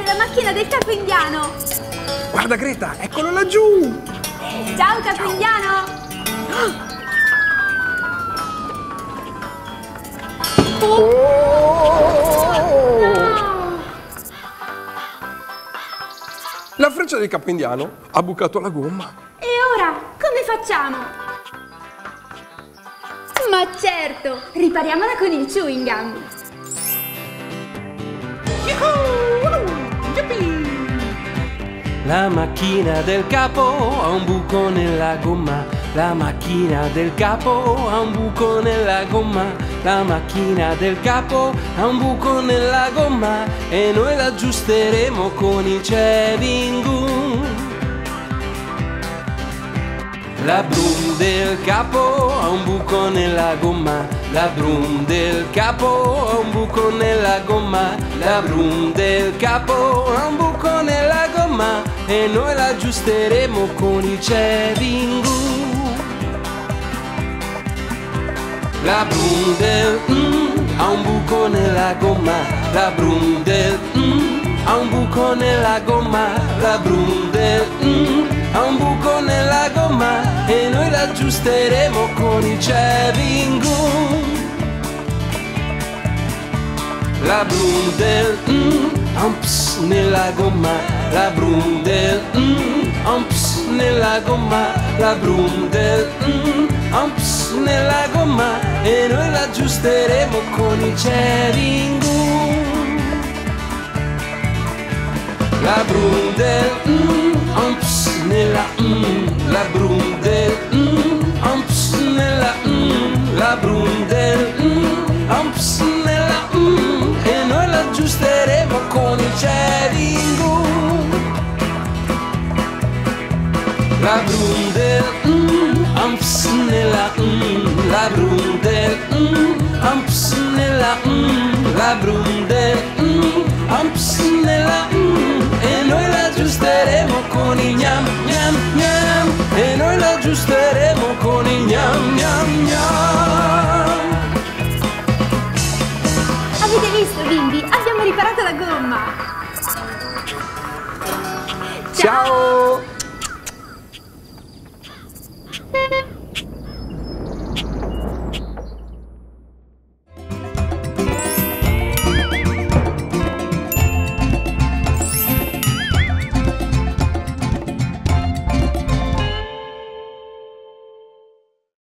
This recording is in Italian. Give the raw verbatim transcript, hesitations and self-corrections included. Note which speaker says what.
Speaker 1: la macchina del capo indiano!
Speaker 2: Guarda Greta, eccolo laggiù!
Speaker 1: Ciao capo Ciao. indiano!
Speaker 2: Oh! No. La freccia del capo indiano ha bucato la gomma.
Speaker 1: E ora come facciamo? Ma certo, ripariamola con il chewing gum.
Speaker 3: La macchina del capo ha un buco nella gomma. La macchina del capo ha un buco nella gomma. La macchina del capo ha un buco nella gomma e noi la aggiusteremo con il chewing gum. La brum del capo ha un buco nella gomma. La brum del capo ha un buco nella gomma. La brum del capo ha un buco nella gomma e noi la aggiusteremo con il chewing gum. La brum del mm, ha un buco nella gomma. La brum del mm, ha un buco nella gomma. La brum del mm, ha un buco nella gomma e noi la aggiusteremo con il chewing gum. La brum del mm, ha un ps nella gomma. La brum del mm, ha un ps nella gomma. La brum del mm, ha un ps nella gomma e noi la aggiusteremo con il chewing gum. La brum del mm, ha un ps nella mm, la brum del mm, ha un ps nella mm, la brum del mm, ha un ps nella mm, e noi la aggiusteremo con il chewing gum. La brum del mm, ha un ps nella mm, la brum del mm, ha un ps nella mm, la brum del mm, ha un ps